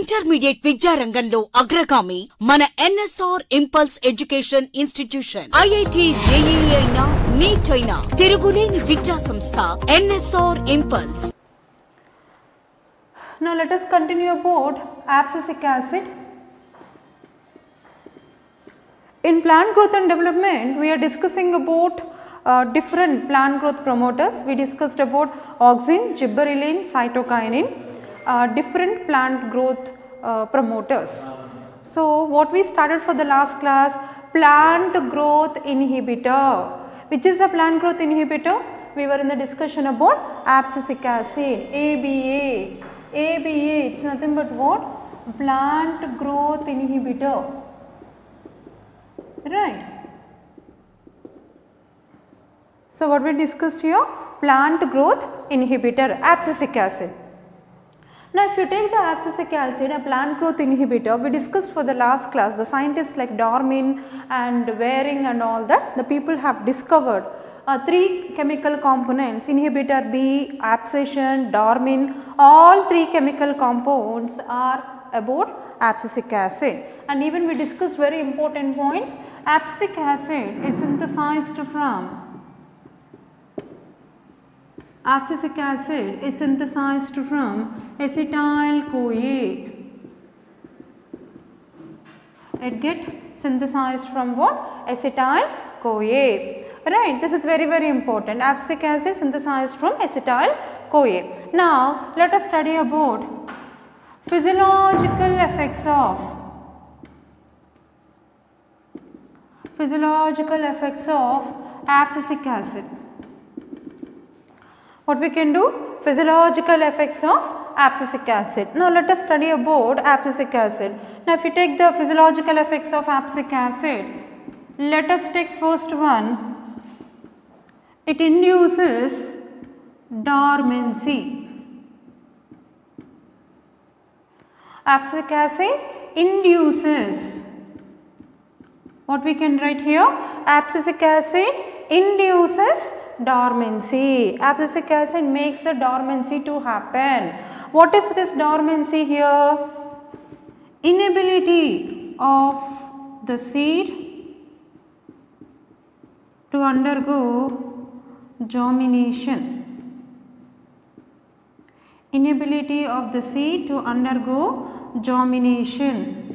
Intermediate విద్యా రంగంలో అగ్రగామి మన NSR impulse education institution. IIT JEE అయినా నీట్ అయినా తిరుగులేని విద్యా సంస్థ NSR impulse. Now let us continue about abscisic acid. In plant growth and development, we are discussing about different plant growth promoters. We discussed about auxin, gibberellin, cytokinin, different plant growth promoters. So what we started for the last class, plant growth inhibitor. Which is the plant growth inhibitor? We were in the discussion about abscisic acid, ABA. ABA, it's nothing but what? Plant growth inhibitor, right? So what we discussed here, plant growth inhibitor, abscisic acid. Now if you take the abscisic acid, a plant growth inhibitor, we discussed for the last class, the scientists like Darwin and Waring and all that, the people have discovered three chemical components, inhibitor B, abscission, Darwin, all three chemical compounds are about abscisic acid. And even we discussed very important points. Abscisic acid is synthesized from acetyl-CoA. It gets synthesized from what? Acetyl-CoA. Right, this is very important. Abscisic acid synthesized from acetyl-CoA. Now let us study about physiological effects of abscisic acid. What we can do? Physiological effects of abscisic acid. Now let us study about abscisic acid. Now if you take the physiological effects of abscisic acid, let us take first one. It induces dormancy. Abscisic acid induces, what we can write here? Abscisic acid induces dormancy. Abscisic acid makes the dormancy to happen. What is this dormancy here? Inability of the seed to undergo germination. Inability of the seed to undergo germination.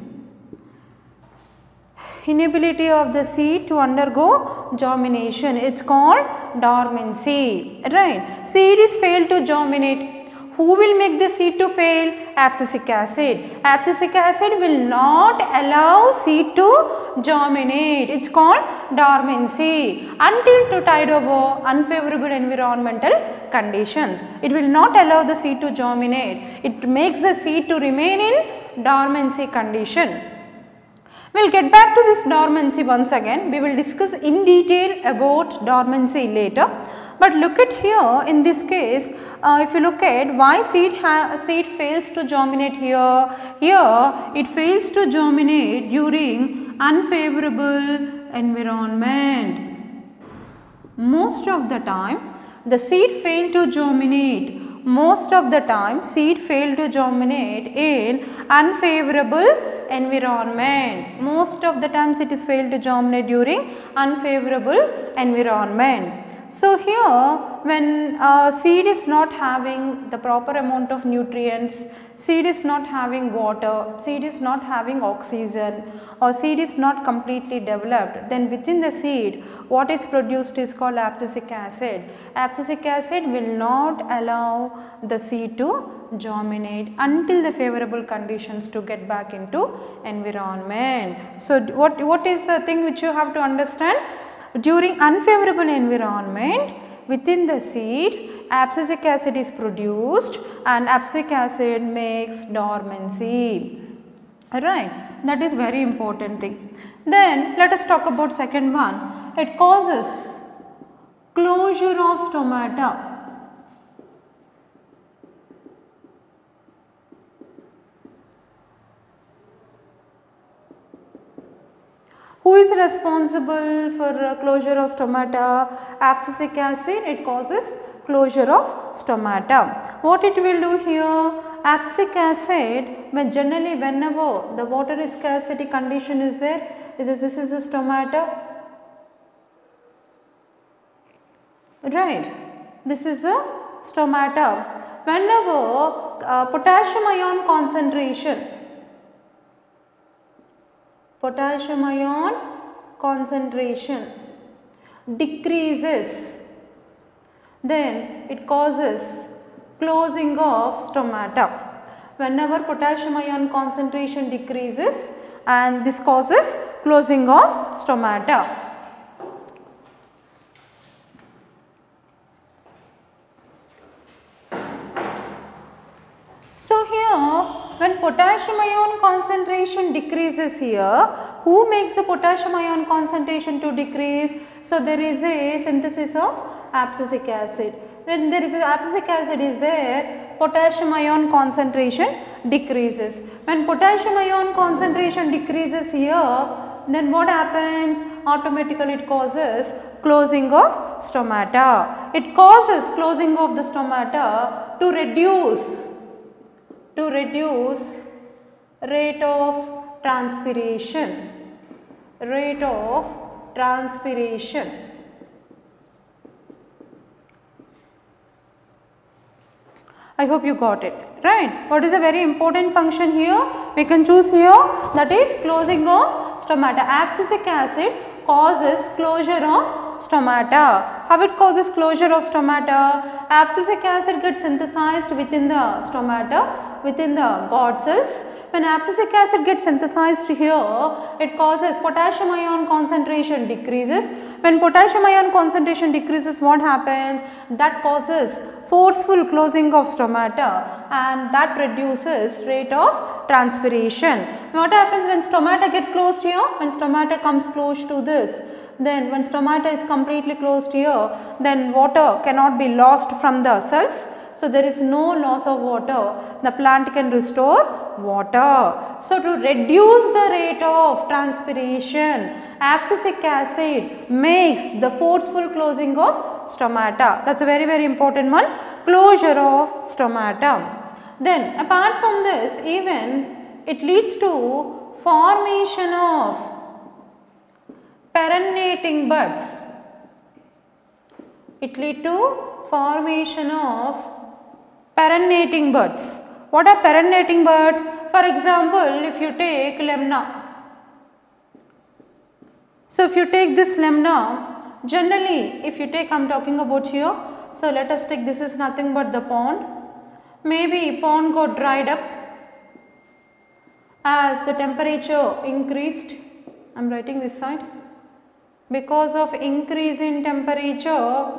Inability of the seed to undergo germination. It's called dormancy, right? Seed is failed to germinate. Who will make the seed to fail? Abscisic acid. Abscisic acid will not allow seed to germinate. It's called dormancy until to tide over unfavorable environmental conditions. It will not allow the seed to germinate. It makes the seed to remain in dormancy condition. We will get back to this dormancy once again. We will discuss in detail about dormancy later. But look at here in this case, if you look at why seed fails to germinate here. Here it fails to germinate during unfavorable environment. Most of the time the seed fail to germinate. Most of the time seed fail to germinate in unfavorable environment. Most of the times it is failed to germinate during unfavorable environment. So here when seed is not having the proper amount of nutrients, seed is not having water, seed is not having oxygen, or seed is not completely developed, then within the seed what is produced is called abscisic acid. Abscisic acid will not allow the seed to germinate until the favorable conditions to get back into environment. So what is the thing which you have to understand? During unfavorable environment, within the seed abscisic acid is produced and abscisic acid makes dormancy, right? That is very important thing. Then let us talk about second one. It causes closure of stomata. Who is responsible for closure of stomata? Abscisic acid, it causes closure of stomata. What it will do here? abscisic acid, when generally whenever the water is scarcity condition is there, this is the stomata, right, this is the stomata. Whenever potassium ion concentration decreases, then it causes closing of stomata. Whenever potassium ion concentration decreases, and this causes closing of stomata. So here, when potassium ion concentration decreases here, who makes the potassium ion concentration to decrease? So there is a synthesis of abscisic acid. When there is a abscisic acid is there, potassium ion concentration decreases. When potassium ion concentration decreases here, then what happens? Automatically it causes closing of stomata. It causes closing of the stomata to reduce rate of transpiration. I hope you got it, right? What is a very important function here? We can choose here, that is closing of stomata. Abscisic acid causes closure of stomata. How it causes closure of stomata? Abscisic acid gets synthesized within the stomata, within the guard cells. When abscisic acid gets synthesized here, it causes potassium ion concentration decreases. When potassium ion concentration decreases, what happens? That causes forceful closing of stomata, and that reduces rate of transpiration. What happens when stomata get closed here? When stomata comes close to this, then when stomata is completely closed here, then water cannot be lost from the cells. So there is no loss of water, the plant can restore water. So to reduce the rate of transpiration, abscisic acid makes the forceful closing of stomata. That is a very important one, closure of stomata. Then apart from this, even it leads to formation of perennating buds. It leads to formation of perennating buds. What are perennating buds? For example, if you take lemna. So if you take this lemna, generally if you take, I am talking about here. So let us take, this is nothing but the pond. Maybe pond got dried up as the temperature increased. I am writing this side. Because of increase in temperature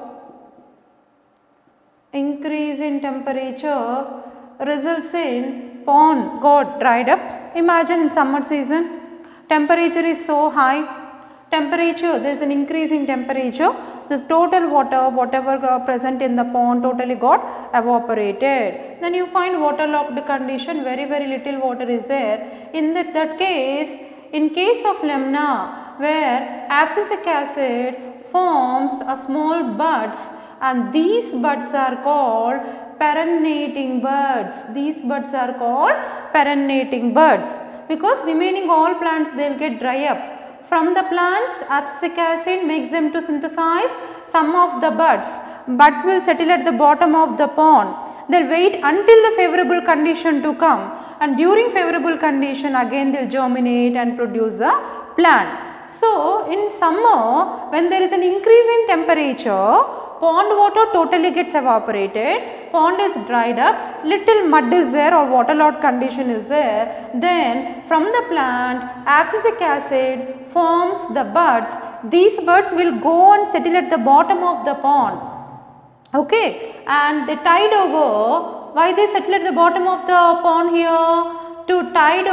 results in pond got dried up. Imagine in summer season, temperature is so high, there is an increase in temperature, this total water, whatever present in the pond totally got evaporated. Then you find waterlogged condition, very little water is there. In that case, in case of lemna, where abscisic acid forms a small buds, and these buds are called perennating buds. These buds are called perennating buds, because remaining all plants they will get dry up. From the plants, abscisic acid makes them to synthesize some of the buds. Buds will settle at the bottom of the pond. They will wait until the favorable condition to come, and during favorable condition again they will germinate and produce a plant. So in summer, when there is an increase in temperature, pond water totally gets evaporated, pond is dried up, little mud is there or waterlogged condition is there, then from the plant abscisic acid forms the buds. These buds will go and settle at the bottom of the pond, okay, and they tide over. Why they settle at the bottom of the pond here? To tide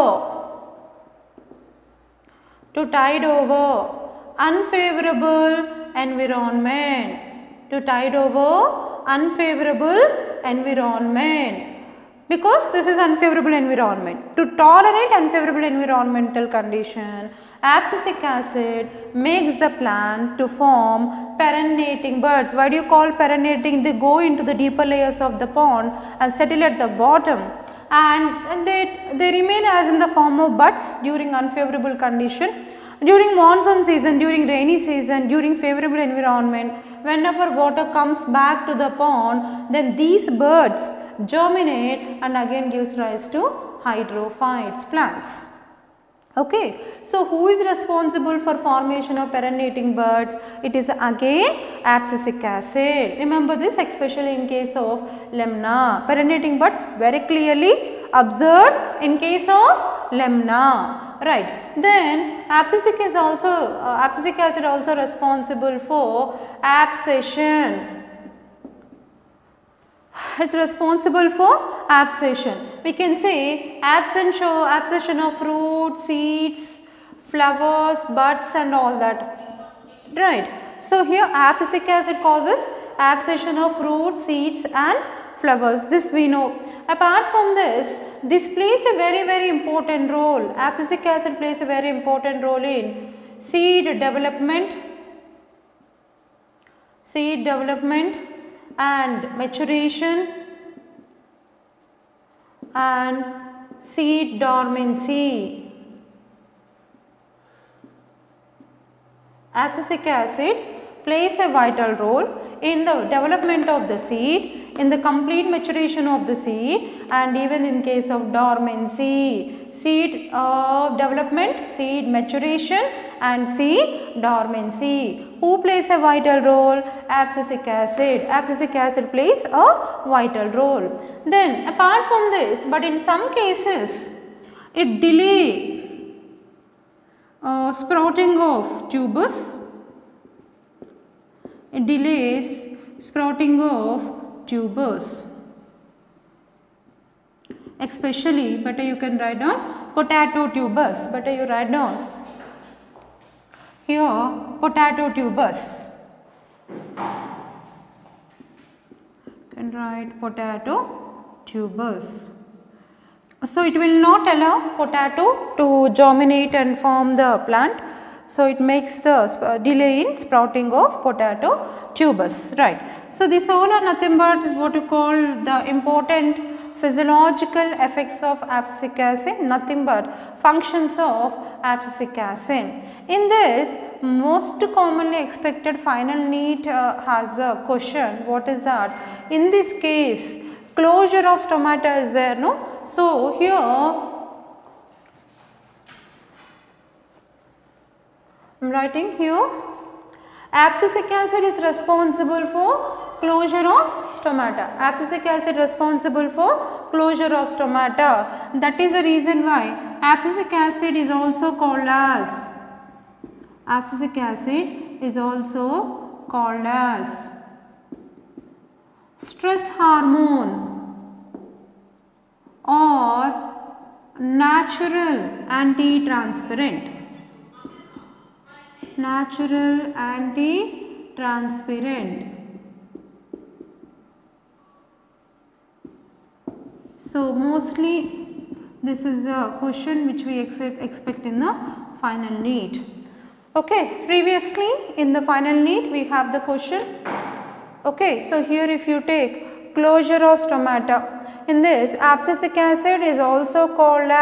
over unfavorable environment. To tide over unfavorable environment. because this is unfavorable environment. To tolerate unfavorable environmental condition, abscisic acid makes the plant to form perennating buds. Why do you call perennating? They go into the deeper layers of the pond and settle at the bottom, and they remain as in the form of buds during unfavorable condition. During monsoon season, during rainy season, during favorable environment, whenever water comes back to the pond, then these birds germinate and again gives rise to hydrophytes plants. Okay, so who is responsible for formation of perennating buds? It is again abscisic acid. Remember this, especially in case of lemna. Perennating buds very clearly observed in case of lemna. Right. Then abscisic acid also responsible for abscission. It's responsible for abscission. We can say abscission of fruits, seeds, flowers, buds and all that. Right. So here abscisic acid causes abscission of fruits, seeds and flowers. This we know. Apart from this plays a very important role. Abscisic acid plays a very important role in seed development and maturation and seed dormancy. Abscisic acid plays a vital role in the development of the seed, in the complete maturation of the seed and even in case of dormancy. Seed development, seed maturation and seed dormancy. Who plays a vital role? Abscisic acid. Abscisic acid plays a vital role. Then apart from this, but in some cases it delay sprouting of tubers. It delays sprouting of tubers. Especially, better you can write down potato tubers. Better you write down here potato tubers. You can write potato tubers. So it will not allow potato to germinate and form the plant. So it makes the delay in sprouting of potato tubers, right. So these all are nothing but what you call the important physiological effects of abscisic acid, nothing but functions of abscisic acid. In this, most commonly expected final NEET has a question. What is that? In this case, closure of stomata is there, no? So here I am writing here abscisic acid is responsible for closure of stomata. Abscisic acid responsible for closure of stomata. That is the reason why abscisic acid is also called as stress hormone or natural anti-transparent. So mostly this is a question which we expect in the final NEET. Okay, previously in the final NEET we have the question. Okay, so here if you take closure of stomata, in this abscisic acid is also called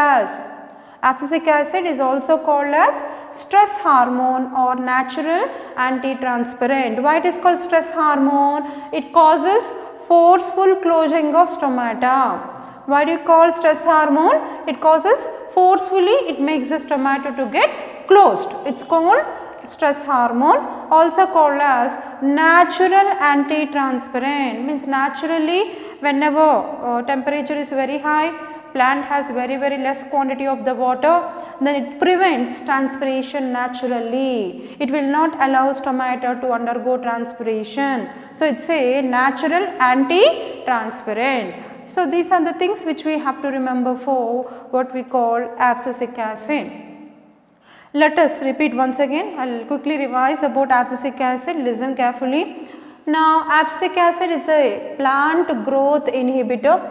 as stress hormone or natural anti-transparent. Why it is called stress hormone? It causes forceful closing of stomata. Why do you call stress hormone? It causes forcefully, it makes the stomata to get closed. It's called stress hormone, also called as natural anti-transparent. Means naturally whenever temperature is very high, plant has very less quantity of the water, then it prevents transpiration naturally. It will not allow stomata to undergo transpiration. So it's a natural anti-transparent. So these are the things which we have to remember for what we call abscisic acid. Let us repeat once again. I will quickly revise about abscisic acid. Listen carefully. Now abscisic acid is a plant growth inhibitor.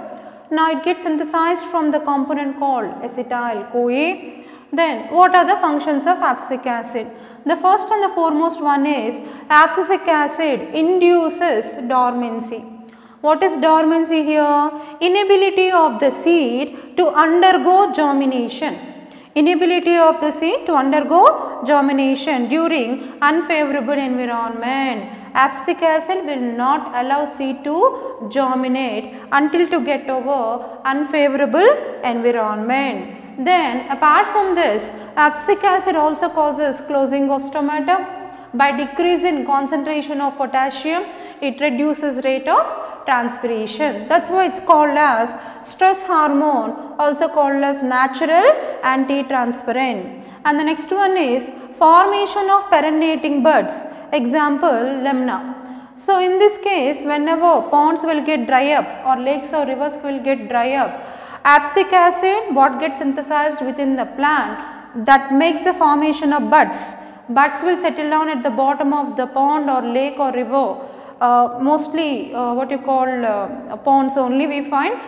Now it gets synthesized from the component called acetyl-CoA. Then what are the functions of abscisic acid? The first and the foremost one is abscisic acid induces dormancy. What is dormancy here? Inability of the seed to undergo germination. Inability of the seed to undergo germination during unfavorable environment. Abscisic acid will not allow seed to germinate until to get over unfavorable environment. Then apart from this, abscisic acid also causes closing of stomata. By decrease in concentration of potassium, it reduces rate of transpiration. That's why it's called as stress hormone, also called as natural anti-transpirant. And the next one is formation of perennating buds. Example, lemna. So in this case, whenever ponds will get dry up or lakes or rivers will get dry up, abscisic acid what gets synthesized within the plant that makes the formation of buds. Buds will settle down at the bottom of the pond or lake or river. Mostly what you call ponds only we find.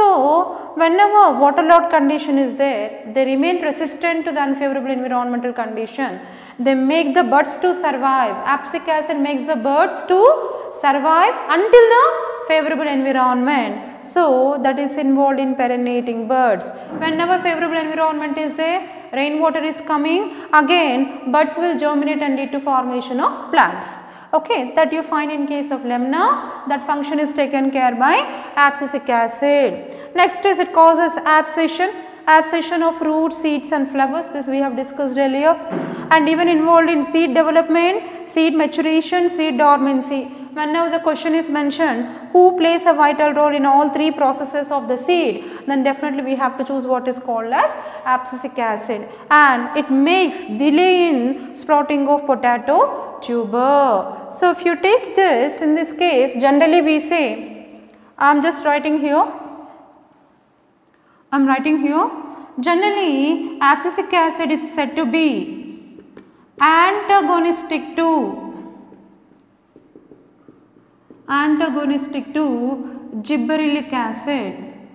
So whenever waterlogged condition is there, they remain resistant to the unfavorable environmental condition. They make the buds to survive. Abscisic acid makes the buds to survive until the favorable environment. So that is involved in perennating buds. Whenever favorable environment is there, rainwater is coming, again buds will germinate and lead to formation of plants. Okay, that you find in case of lemna, that function is taken care by abscisic acid. Next is it causes abscission, abscission of roots, seeds and flowers. This we have discussed earlier, and even involved in seed development, seed maturation, seed dormancy. Whenever the question is mentioned, who plays a vital role in all three processes of the seed, then definitely we have to choose what is called as abscisic acid, and it makes delay in sprouting of potato tuber. So if you take this, in this case generally we say, I am just writing here, generally abscisic acid is said to be antagonistic to gibberellic acid.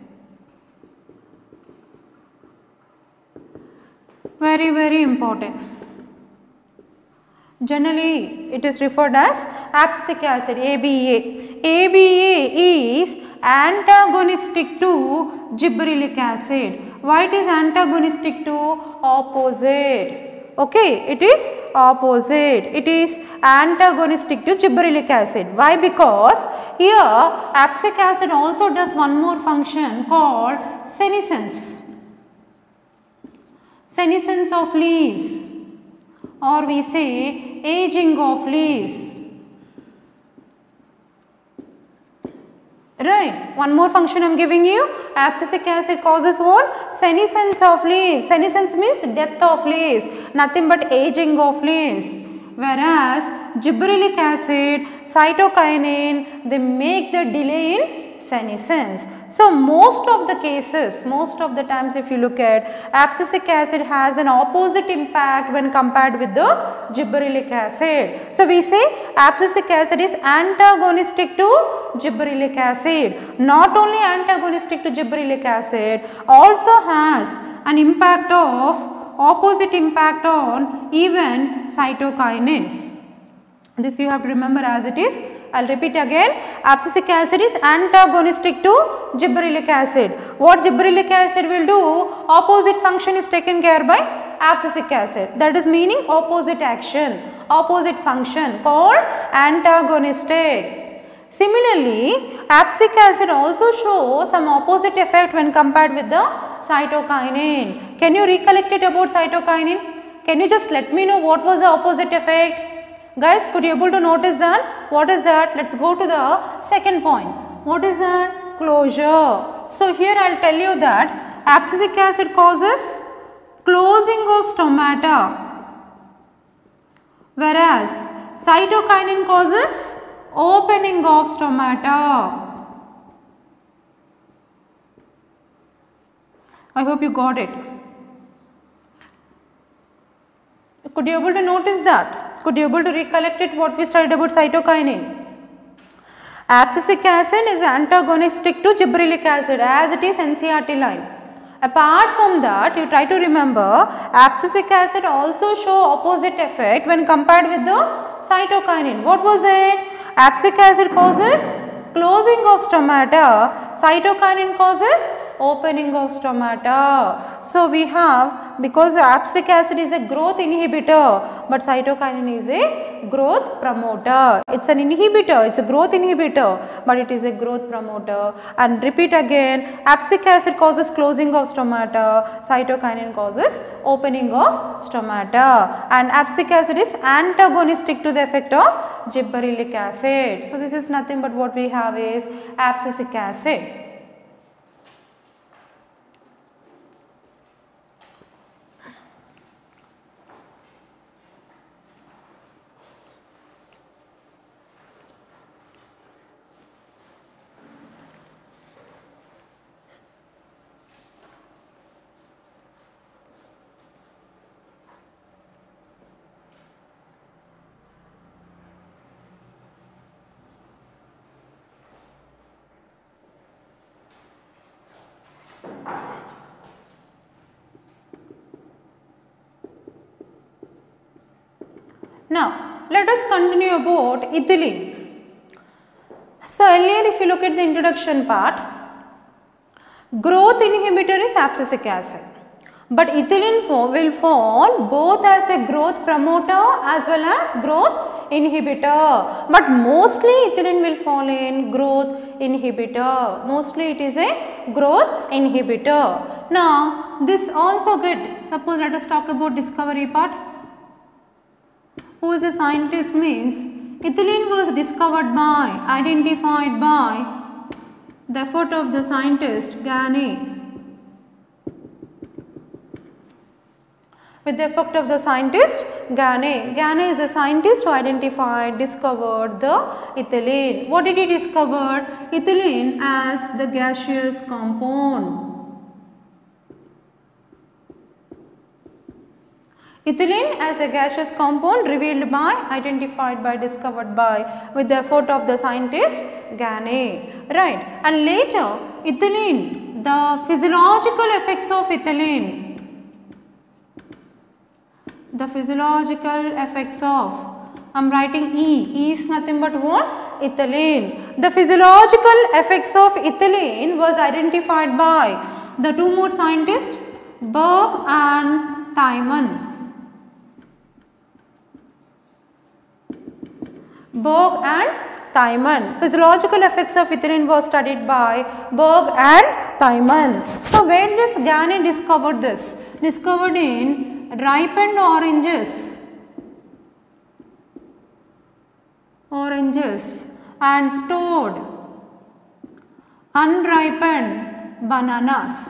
Very important. Generally it is referred as abscisic acid, ABA. ABA is antagonistic to gibberellic acid. Why it is antagonistic to? Opposite. Okay, it is opposite. It is antagonistic to gibberellic acid. Why? Because here abscisic acid also does one more function called senescence. Senescence of leaves, or we say aging of leaves. Right, one more function I am giving you. Abscisic acid causes what? Senescence of leaves. Senescence means death of leaves, nothing but aging of leaves. Whereas gibberellic acid, cytokinin, they make the delay in senescence. So most of the cases, most of the times if you look at, abscisic acid has an opposite impact when compared with the gibberellic acid. So we say abscisic acid is antagonistic to gibberellic acid. Not only antagonistic to gibberellic acid, also has an impact of opposite impact on even cytokinins. This you have to remember as it is. I will repeat again, abscisic acid is antagonistic to gibberellic acid. What gibberellic acid will do? Opposite function is taken care by abscisic acid. That is meaning opposite action, opposite function called antagonistic. Similarly, abscisic acid also shows some opposite effect when compared with the cytokinin. Can you recollect it about cytokinin? Can you just let me know what was the opposite effect? Guys, could you able to notice that? What is that? Let's go to the second point. What is that? Closure. So here I will tell you that abscisic acid causes closing of stomata, whereas cytokinin causes opening of stomata. I hope you got it. Could you able to notice that? Could you able to recollect it what we studied about cytokinin? Abscisic acid is antagonistic to gibberellic acid as it is NCERT line. Apart from that, you try to remember abscisic acid also show opposite effect when compared with the cytokinin. What was it? Abscisic acid causes closing of stomata, cytokinin causes opening of stomata. So we have, because abscisic acid is a growth inhibitor, but cytokinin is a growth promoter. It's an inhibitor, it's a growth inhibitor, but it is a growth promoter. And repeat again, abscisic acid causes closing of stomata, cytokinin causes opening of stomata, and abscisic acid is antagonistic to the effect of gibberellic acid. So this is nothing but what we have is abscisic acid. Now, let us continue about ethylene. So, earlier if you look at the introduction part, growth inhibitor is abscisic acid, but ethylene will fall both as a growth promoter as well as growth inhibitor, but mostly ethylene will fall in growth inhibitor. Mostly it is a growth inhibitor. Now, this also good. Suppose let us talk about discovery part. Who is a scientist means ethylene was discovered by, identified by the effort of the scientist Gane. With the effort of the scientist Gane. Gane is the scientist who identified, discovered the ethylene. What did he discover? Ethylene as the gaseous compound. Ethylene as a gaseous compound revealed by, identified by, discovered by with the effort of the scientist Gane, right. And later ethylene, the physiological effects of ethylene, the physiological effects of, I am writing E is nothing but what? Ethylene. The physiological effects of ethylene was identified by the two more scientists, Berg and Tiemann. Berg and Tiemann. Physiological effects of ethylene was studied by Berg and Tiemann. So, where does Gane discovered this? Discovered in ripened oranges and stored unripened bananas.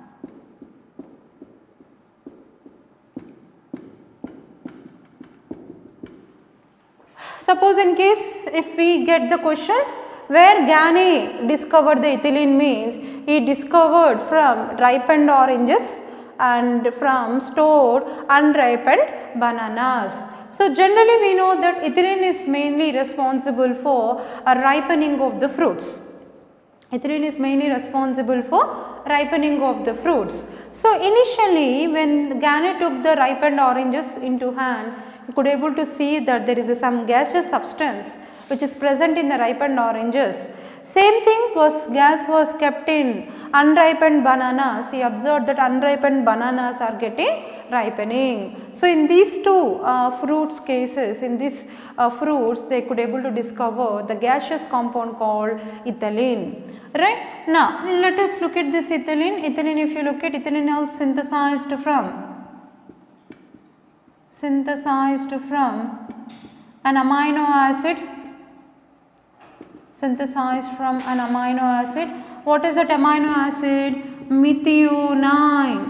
Suppose in case if we get the question where Gane discovered the ethylene means he discovered from ripened oranges and from stored unripened bananas. So, generally we know that ethylene is mainly responsible for a ripening of the fruits. Ethylene is mainly responsible for ripening of the fruits. So, initially when Gane took the ripened oranges into hand, you could able to see that there is some gaseous substance which is present in the ripened oranges. Same thing gas was kept in unripened bananas. He observed that unripened bananas are getting ripening. So, in these two fruits cases, in these fruits they could able to discover the gaseous compound called ethylene. Right. Now, let us look at this ethylene. Ethylene, if you look at ethylene is synthesized from an amino acid. Synthesized from an amino acid. What is that amino acid? Methionine.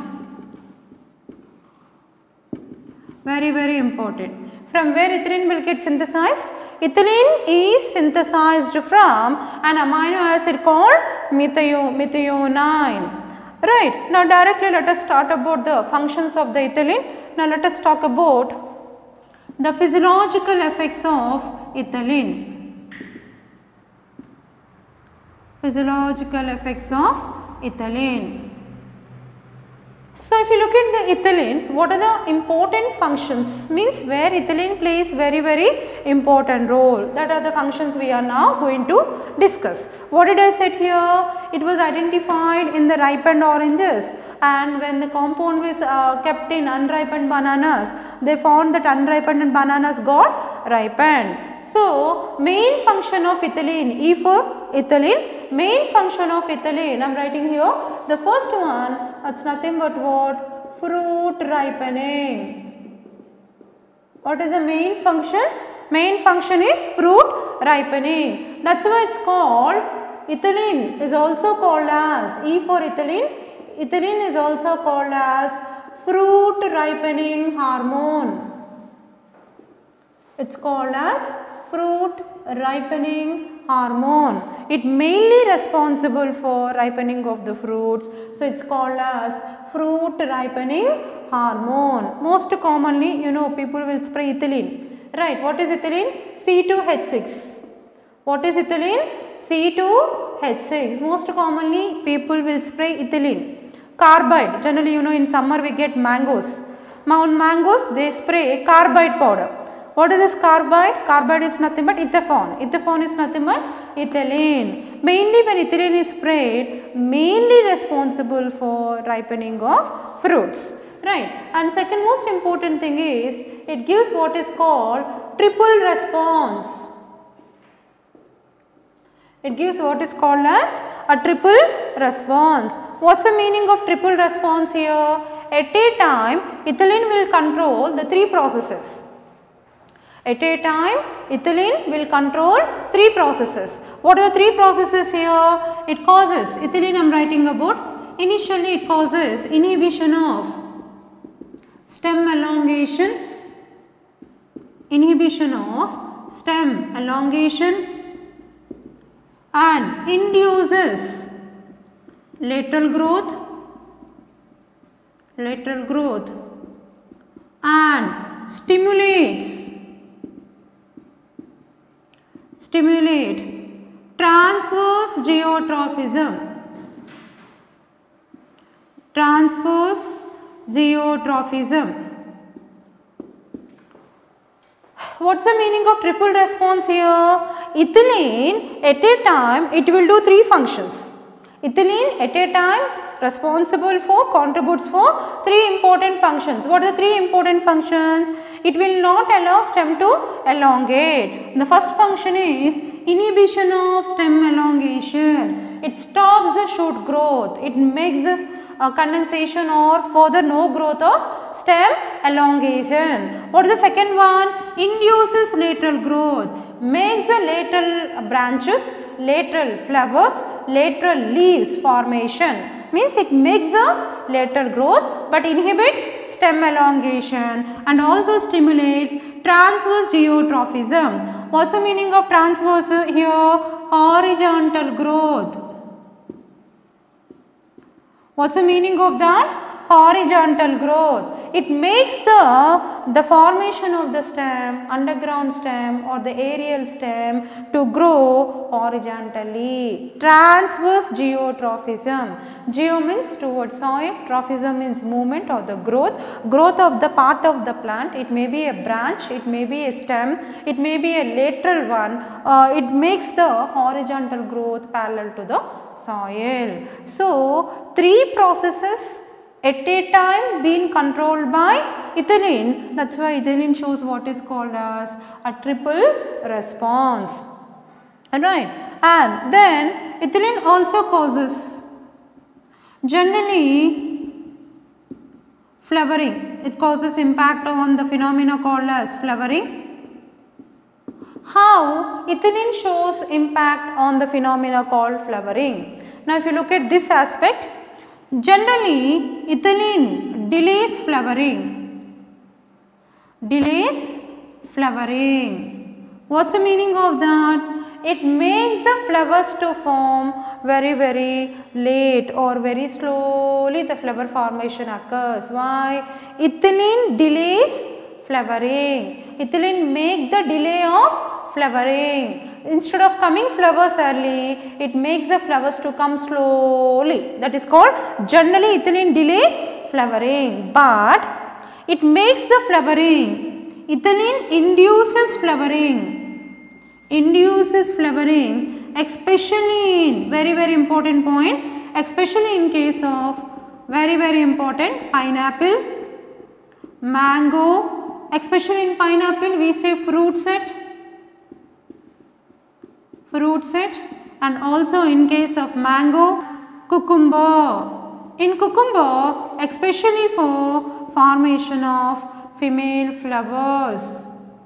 Very important. From where ethylene will get synthesized? Ethylene is synthesized from an amino acid called methionine. Right. Now, directly let us start about the functions of the ethylene. Now, let us talk about the physiological effects of ethylene. Physiological effects of ethylene. So if you look at the ethylene, what are the important functions? Means where ethylene plays very important role. That are the functions we are now going to discuss. What did I say here? It was identified in the ripened oranges, and when the compound was kept in unripened bananas, they found that unripened bananas got ripened. So main function of ethylene, E for ethylene, main function of ethylene, I am writing here, the first one, it's nothing but what? Fruit ripening. What is the main function? Main function is fruit ripening. That's why it's called, ethylene is also called as, E for ethylene, ethylene is also called as fruit ripening hormone. It's called as fruit ripening hormone. It mainly responsible for ripening of the fruits. So it's called as fruit ripening hormone. Most commonly, you know, people will spray ethylene. Right. What is ethylene? C2H6. What is ethylene? C2H6. Most commonly, people will spray ethylene. Carbide. Generally, you know, in summer we get mangoes. On mangoes, they spray carbide powder. What is this carbide? Carbide is nothing but ethafone. Ethafone is nothing but ethylene. Mainly when ethylene is sprayed, mainly responsible for ripening of fruits. Right. And second most important thing is, it gives what is called triple response. It gives what is called as a triple response. What's the meaning of triple response here? At a time, ethylene will control the three processes. At a time, ethylene will control three processes. What are the three processes here? It causes, ethylene I am writing about, initially it causes inhibition of stem elongation, and induces lateral growth and stimulate transverse geotrophism. What's the meaning of triple response here? Ethylene at a time, it will do three functions. Ethylene at a time contributes for three important functions. What are the three important functions? It will not allow stem to elongate. The first function is inhibition of stem elongation. It stops the shoot growth. It makes the condensation or further no growth of stem elongation. What is the second one? Induces lateral growth. Makes the lateral branches, lateral flowers, lateral leaves formation. Means it makes the lateral growth but inhibits stem elongation and also stimulates transverse geotrophism. What's the meaning of transverse here? Horizontal growth. What's the meaning of that? Horizontal growth. It makes the formation of the stem, underground stem or the aerial stem to grow horizontally. Transverse geotrophism. Geo means towards soil, trophism means movement or the growth. Growth of the part of the plant. It may be a branch, it may be a stem, it may be a lateral one. It makes the horizontal growth parallel to the soil. So, three processes at a time being controlled by ethylene. That's why ethylene shows what is called as a triple response. Alright. And then ethylene also causes generally flowering. It causes impact on the phenomena called as flowering. How ethylene shows impact on the phenomena called flowering? Now if you look at this aspect, generally ethylene delays flowering. What's the meaning of that? It makes the flowers to form very late or very slowly the flower formation occurs. Why? Ethylene delays flowering. Ethylene make the delay of flowering. Instead of coming flowers early, it makes the flowers to come slowly. That is called, generally ethylene delays flowering, but it makes the flowering. Ethylene induces flowering, especially in, very important point, especially in case of, very important, pineapple, mango, especially in pineapple we say fruit set, and also in case of mango, cucumber. In cucumber, especially for formation of female flowers.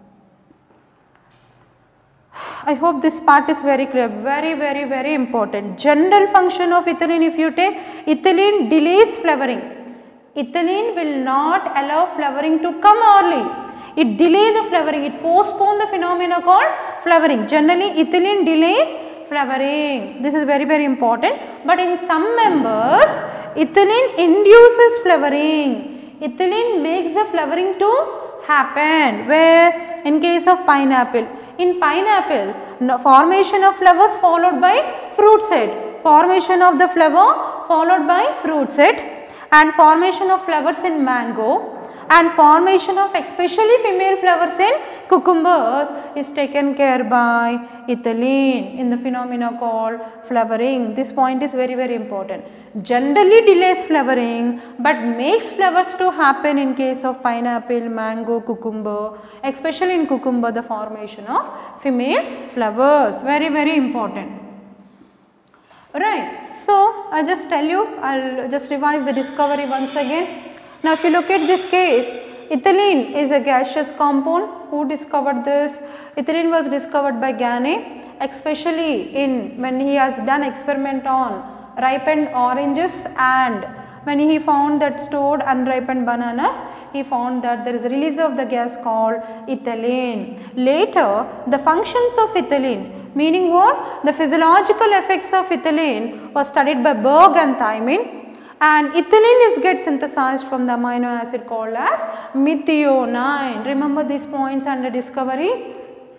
I hope this part is very clear, very important. General function of ethylene, if you take, ethylene delays flowering. Ethylene will not allow flowering to come early. It delays the flowering, it postpones the phenomena called flowering. Generally, ethylene delays flowering. This is very important. But in some members, ethylene induces flowering. Ethylene makes the flowering to happen. Where? In case of pineapple. In pineapple, formation of flowers followed by fruit set. Formation of the flower followed by fruit set, and formation of flowers in mango, and formation of especially female flowers in cucumbers is taken care by ethylene in the phenomena called flowering. This point is very important. Generally delays flowering but makes flowers to happen in case of pineapple, mango, cucumber, especially in cucumber the formation of female flowers. Very important. Right. So, I just tell you, I will just revise the discovery once again. Now, if you look at this case, ethylene is a gaseous compound. Who discovered this? Ethylene was discovered by Gane, especially in when he has done experiment on ripened oranges, and when he found that stored unripened bananas, he found that there is a release of the gas called ethylene. Later, the functions of ethylene, meaning what? The physiological effects of ethylene was studied by Berg and Thymine. And ethylene gets synthesized from the amino acid called as methionine. Remember these points under discovery.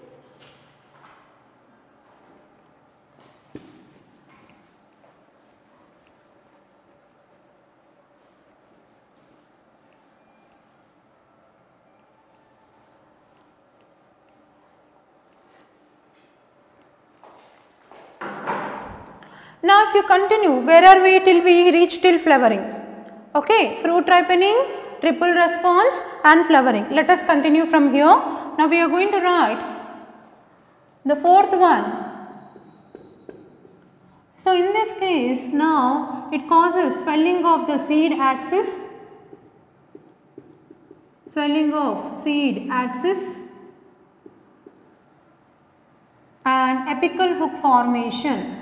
Now, if you continue, where are we till we reach till flowering? Okay, fruit ripening, triple response and flowering. Let us continue from here. Now, we are going to write the fourth one. So, in this case, now it causes swelling of the seed axis, and apical hook formation.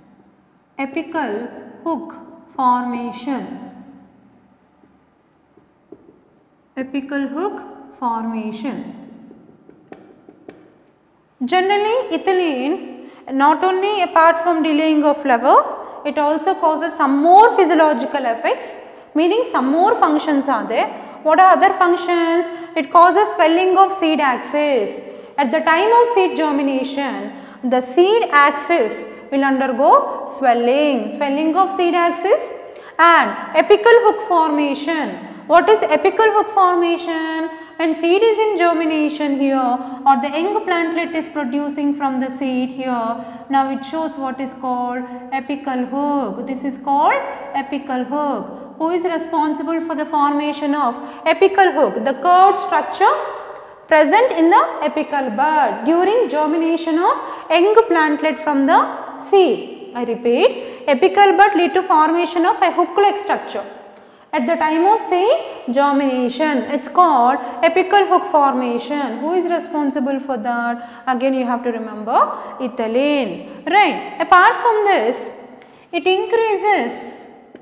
Generally, ethylene not only apart from delaying of flower, it also causes some more physiological effects, meaning some more functions are there. What are other functions? It causes swelling of seed axis. At the time of seed germination, the seed axis will undergo swelling of seed axis, and apical hook formation. What is apical hook formation? When seed is in germination here, or the young plantlet is producing from the seed here, now it shows what is called apical hook. This is called apical hook. Who is responsible for the formation of apical hook? The curved structure present in the apical bud during germination of young plantlet from the seed. I repeat, apical bud lead to formation of a hook-like structure. At the time of seed germination, it is called apical hook formation. Who is responsible for that? Again, you have to remember ethylene. Right. Apart from this, it increases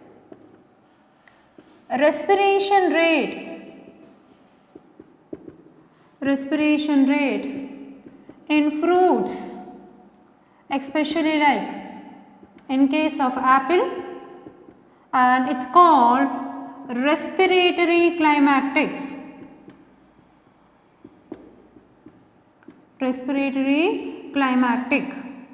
respiration rate in fruits, especially like in case of apple, and it is called respiratory climactics. climactic.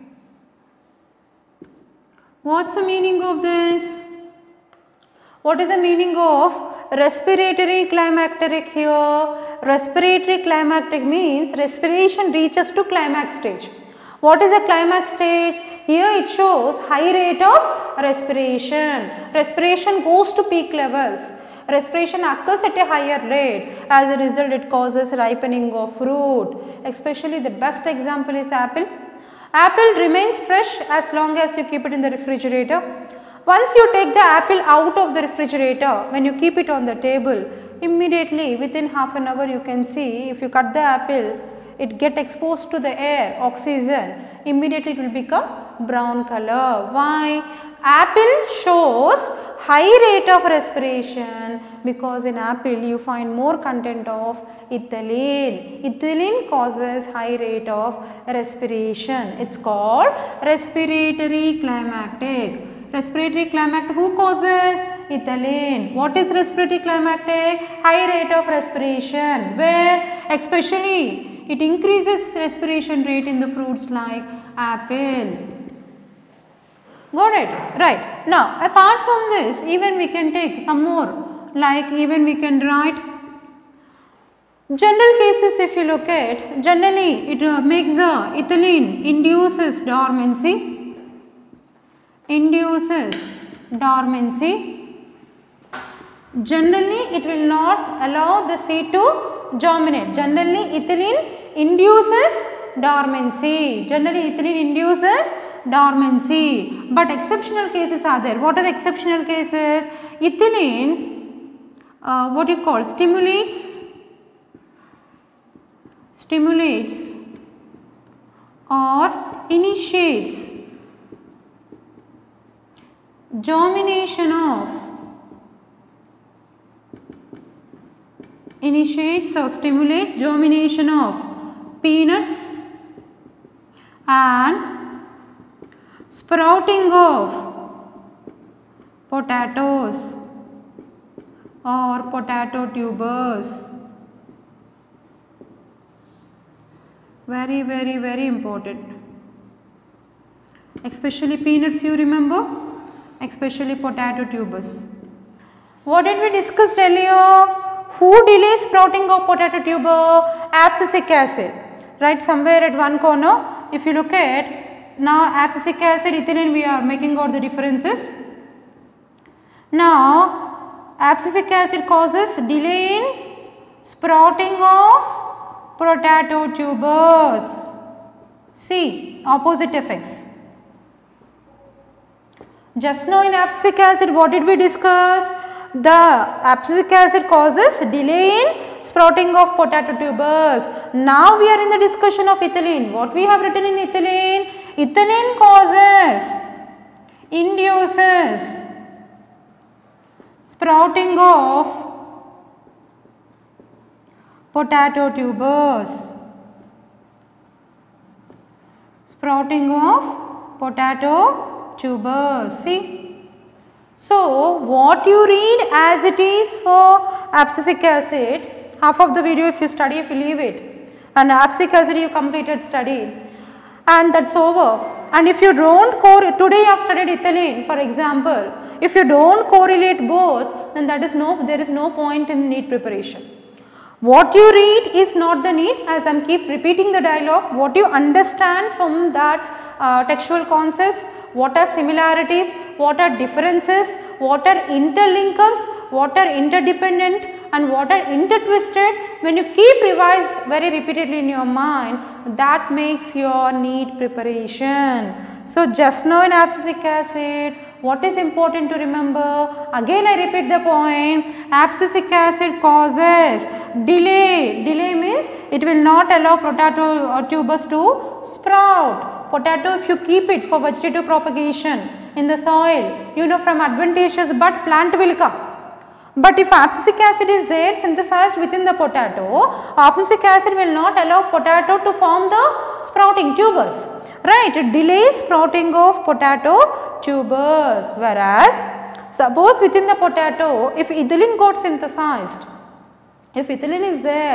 What's the meaning of this? What is the meaning of respiratory climacteric here? Respiratory climacteric means respiration reaches to climax stage. What is the climax stage? Here it shows high rate of respiration. Respiration goes to peak levels. Respiration occurs at a higher rate. As a result, it causes ripening of fruit. Especially the best example is apple. Apple remains fresh as long as you keep it in the refrigerator. Once you take the apple out of the refrigerator, when you keep it on the table, immediately within half an hour you can see, if you cut the apple, it get exposed to the air, oxygen, immediately it will become brown color. Why? Apple shows high rate of respiration because in apple you find more content of ethylene. Ethylene causes high rate of respiration. It's called respiratory climactic. Respiratory climactic, who causes? Ethylene. What is respiratory climactic? High rate of respiration. Where? Especially it increases respiration rate in the fruits like apple. Got it? Right. Now, apart from this, even we can take some more, like even we can write general cases. If you look at, generally it makes the ethylene induces dormancy. Induces dormancy. Generally it will not allow the seed to germinate. Generally ethylene induces dormancy. Generally ethylene induces dormancy, but exceptional cases are there. What are the exceptional cases? Ethylene, what you call, stimulates or initiates germination of, initiates or stimulates germination of peanuts and sprouting of potatoes or potato tubers. Very, very, very important. Especially peanuts, you remember? Especially potato tubers. What did we discuss earlier? Who delays sprouting of potato tuber? Abscisic acid. Right, somewhere at one corner, if you look at, now abscisic acid, ethylene, we are making out the differences. Now, abscisic acid causes delay in sprouting of potato tubers. See, opposite effects. Just now in abscisic acid, what did we discuss? The abscisic acid causes delay in sprouting of potato tubers. Now we are in the discussion of ethylene. What we have written in ethylene? Ethylene causes, induces sprouting of potato tubers. Sprouting of potato tubers. See. So, what you read as it is for abscisic acid, half of the video if you study, if you leave it, and abscisic acid you completed study and that's over. And if you don't today you have studied ethylene for example, if you don't correlate both, then there is no point in NEET preparation. What you read is not the NEET, as I am keep repeating the dialogue. What you understand from that textual concepts, what are similarities, what are differences, what are interlinkums, what are interdependent and what are intertwisted. When you keep revise very repeatedly in your mind, that makes your NEET preparation. So, just now in abscisic acid, what is important to remember? Again I repeat the point, abscisic acid causes delay. Delay means it will not allow potato tubers to sprout. Potato, if you keep it for vegetative propagation in the soil, you know, from adventitious bud plant will come. But if abscisic acid is there synthesized within the potato, abscisic acid will not allow potato to form the sprouting tubers. Right, it delays sprouting of potato tubers, whereas suppose within the potato if ethylene got synthesized, if ethylene is there,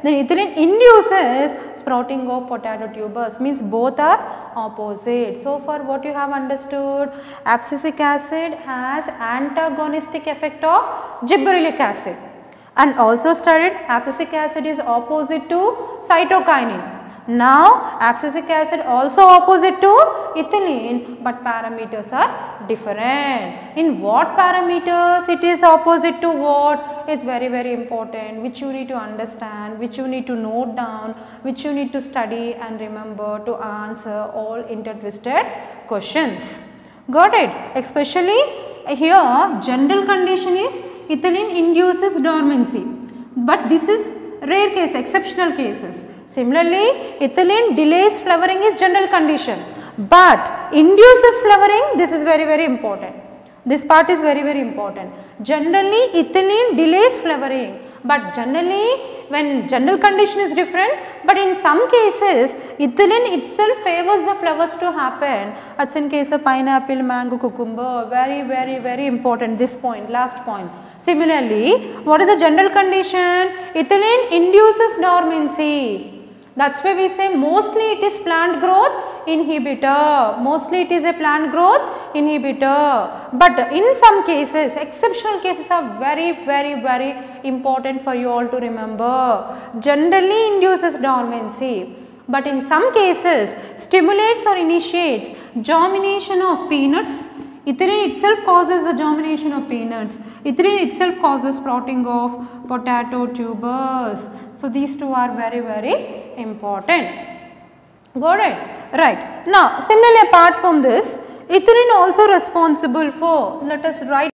Then ethylene induces sprouting of potato tubers, means both are opposite. So far what you have understood, abscisic acid has antagonistic effect of gibberellic acid, and also studied abscisic acid is opposite to cytokinin. Now abscisic acid also opposite to ethylene, but parameters are different. In what parameters it is opposite to what is very important, which you need to understand, which you need to note down, which you need to study and remember to answer all intertwisted questions. Got it? Especially here general condition is ethylene induces dormancy, but this is rare case, exceptional cases. Similarly, ethylene delays flowering is general condition, but induces flowering, this is very important. This part is very important. Generally ethylene delays flowering, but generally when general condition is different, but in some cases ethylene itself favors the flowers to happen. That's in case of pineapple, mango, cucumber, very important, this point, last point. Similarly, what is the general condition? Ethylene induces dormancy. That's why we say mostly it is plant growth inhibitor, mostly it is a plant growth inhibitor, but in some cases, exceptional cases are very important for you all to remember. Generally induces dormancy, but in some cases stimulates or initiates germination of peanuts. Ethylene itself causes the germination of peanuts. Ethylene itself causes sprouting of potato tubers. So these two are very important. Got it? Right. Now similarly apart from this, ethylene also responsible for, let us write